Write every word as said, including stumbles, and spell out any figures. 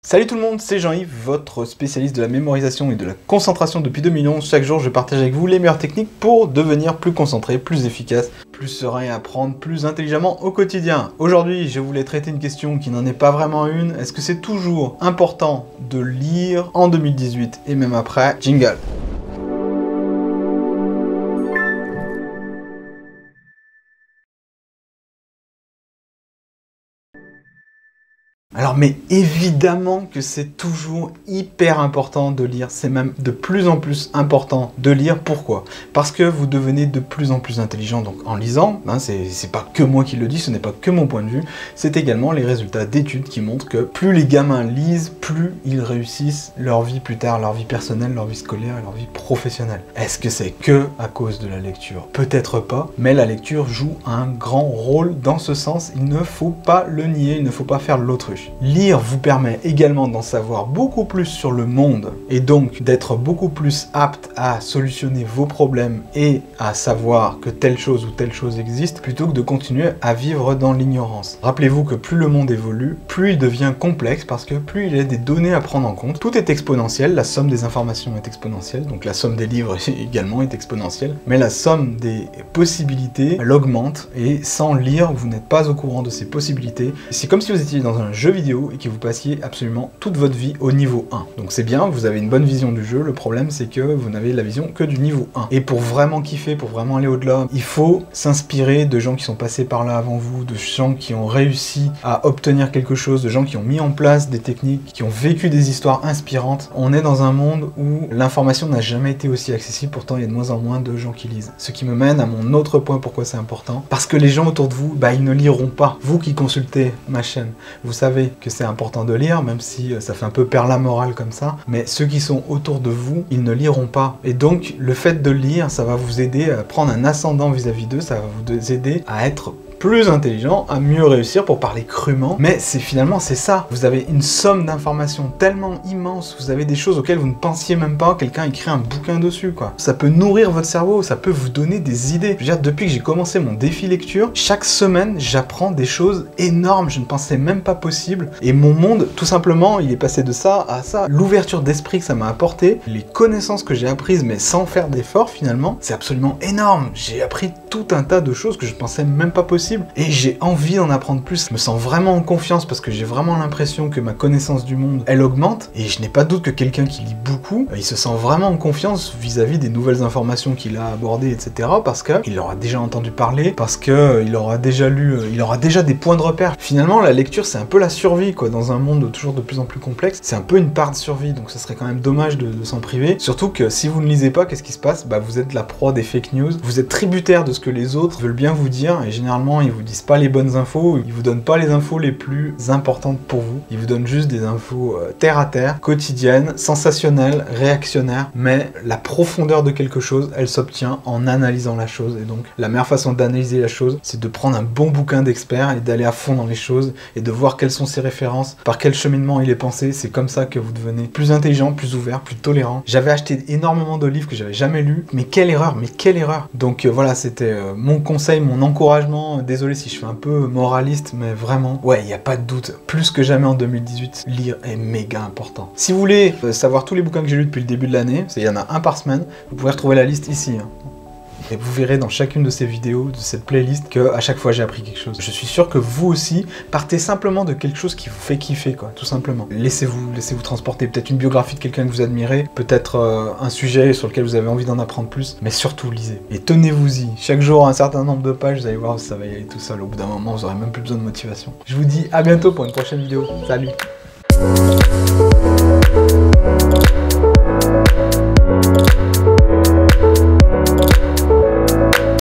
Salut tout le monde, c'est Jean-Yves, votre spécialiste de la mémorisation et de la concentration depuis deux mille onze. Chaque jour, je partage avec vous les meilleures techniques pour devenir plus concentré, plus efficace, plus serein et apprendre plus intelligemment au quotidien. Aujourd'hui, je voulais traiter une question qui n'en est pas vraiment une. Est-ce que c'est toujours important de lire en deux mille dix-huit et même après? Jingle. Alors mais évidemment que c'est toujours hyper important de lire, c'est même de plus en plus important de lire. Pourquoi? Parce que vous devenez de plus en plus intelligent donc en lisant, hein, c'est pas que moi qui le dis, ce n'est pas que mon point de vue, c'est également les résultats d'études qui montrent que plus les gamins lisent, plus ils réussissent leur vie plus tard, leur vie personnelle, leur vie scolaire et leur vie professionnelle. Est-ce que c'est que à cause de la lecture? Peut-être pas, mais la lecture joue un grand rôle dans ce sens, il ne faut pas le nier, il ne faut pas faire l'autruche. Lire vous permet également d'en savoir beaucoup plus sur le monde et donc d'être beaucoup plus apte à solutionner vos problèmes et à savoir que telle chose ou telle chose existe plutôt que de continuer à vivre dans l'ignorance. Rappelez-vous que plus le monde évolue, plus il devient complexe parce que plus il y a des données à prendre en compte. Tout est exponentiel, la somme des informations est exponentielle, donc la somme des livres également est exponentielle, mais la somme des possibilités l'augmente et sans lire, vous n'êtes pas au courant de ces possibilités. C'est comme si vous étiez dans un jeu vidéo et que vous passiez absolument toute votre vie au niveau un. Donc c'est bien, vous avez une bonne vision du jeu, le problème c'est que vous n'avez la vision que du niveau un. Et pour vraiment kiffer, pour vraiment aller au-delà, il faut s'inspirer de gens qui sont passés par là avant vous, de gens qui ont réussi à obtenir quelque chose, de gens qui ont mis en place des techniques, qui ont vécu des histoires inspirantes. On est dans un monde où l'information n'a jamais été aussi accessible, pourtant il y a de moins en moins de gens qui lisent. Ce qui me mène à mon autre point pourquoi c'est important, parce que les gens autour de vous, bah ils ne liront pas. Vous qui consultez ma chaîne, vous savez que c'est important de lire, même si ça fait un peu perdre la morale comme ça, mais ceux qui sont autour de vous, ils ne liront pas. Et donc, le fait de lire, ça va vous aider à prendre un ascendant vis-à-vis d'eux, ça va vous aider à être plus intelligent, à mieux réussir pour parler crûment, mais c'est finalement c'est ça. Vous avez une somme d'informations tellement immense, vous avez des choses auxquelles vous ne pensiez même pas, quelqu'un écrit un bouquin dessus quoi. Ça peut nourrir votre cerveau, ça peut vous donner des idées. Je veux dire, depuis que j'ai commencé mon défi lecture, chaque semaine j'apprends des choses énormes, je ne pensais même pas possible, et mon monde tout simplement il est passé de ça à ça. L'ouverture d'esprit que ça m'a apporté, les connaissances que j'ai apprises mais sans faire d'effort finalement, c'est absolument énorme. J'ai appris tout un tas de choses que je pensais même pas possible. Et j'ai envie d'en apprendre plus. Je me sens vraiment en confiance parce que j'ai vraiment l'impression que ma connaissance du monde, elle augmente. Et je n'ai pas de doute que quelqu'un qui lit beaucoup, il se sent vraiment en confiance vis-à-vis des nouvelles informations qu'il a abordées, et cetera. Parce qu'il aura déjà entendu parler, parce qu'il aura déjà lu, il aura déjà des points de repère. Finalement, la lecture, c'est un peu la survie, quoi. Dans un monde toujours de plus en plus complexe, c'est un peu une part de survie. Donc ça serait quand même dommage de, de s'en priver. Surtout que si vous ne lisez pas, qu'est-ce qui se passe? Bah, vous êtes la proie des fake news. Vous êtes tributaire de ce que les autres veulent bien vous dire. Et généralement, ils vous disent pas les bonnes infos, ils vous donnent pas les infos les plus importantes pour vous, ils vous donnent juste des infos euh, terre à terre, quotidiennes, sensationnelles, réactionnaires, mais la profondeur de quelque chose, elle s'obtient en analysant la chose, et donc la meilleure façon d'analyser la chose, c'est de prendre un bon bouquin d'expert et d'aller à fond dans les choses, et de voir quelles sont ses références, par quel cheminement il est pensé. C'est comme ça que vous devenez plus intelligent, plus ouvert, plus tolérant. J'avais acheté énormément de livres que j'avais jamais lus, mais quelle erreur, mais quelle erreur. Donc euh, voilà, c'était euh, mon conseil, mon encouragement. Désolé si je fais un peu moraliste, mais vraiment, ouais, il n'y a pas de doute, plus que jamais en deux mille dix-huit, lire est méga important. Si vous voulez savoir tous les bouquins que j'ai lus depuis le début de l'année, il y en a un par semaine, vous pouvez retrouver la liste ici. Hein. Et vous verrez dans chacune de ces vidéos, de cette playlist, que à chaque fois j'ai appris quelque chose. Je suis sûr que vous aussi, partez simplement de quelque chose qui vous fait kiffer, quoi, tout simplement. Laissez-vous laissez-vous transporter, peut-être une biographie de quelqu'un que vous admirez, peut-être euh, un sujet sur lequel vous avez envie d'en apprendre plus, mais surtout lisez. Et tenez-vous-y. Chaque jour, un certain nombre de pages, vous allez voir, ça va y aller tout seul. Au bout d'un moment, vous aurez même plus besoin de motivation. Je vous dis à bientôt pour une prochaine vidéo. Salut!